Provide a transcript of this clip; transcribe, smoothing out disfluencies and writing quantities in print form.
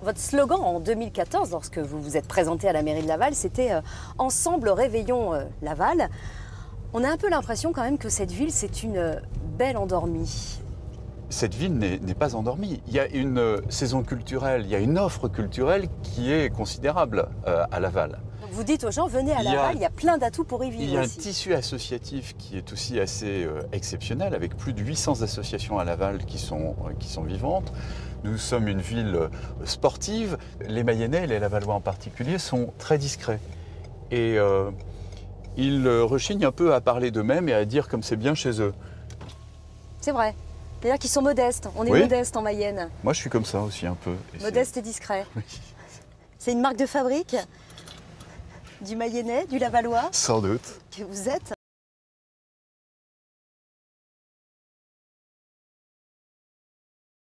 Votre slogan en 2014, lorsque vous vous êtes présenté à la mairie de Laval, c'était Ensemble réveillons Laval. On a un peu l'impression quand même que cette ville, c'est une belle endormie. Cette ville n'est pas endormie. Il y a une saison culturelle, il y a une offre culturelle qui est considérable à Laval. Donc vous dites aux gens, venez à Laval, il y a plein d'atouts pour y vivre. Il y a aussi. un tissu associatif qui est aussi assez exceptionnel, avec plus de 800 associations à Laval qui sont vivantes. Nous sommes une ville sportive. Les Mayennais, les Lavallois en particulier, sont très discrets. Et ils rechignent un peu à parler d'eux-mêmes et à dire comme c'est bien chez eux. C'est vrai. C'est-à-dire qu'ils sont modestes. On est Oui. modeste en Mayenne. Moi, je suis comme ça aussi un peu. Modeste et discret. Oui. C'est une marque de fabrique du Mayennais, du Lavallois Sans doute. que vous êtes.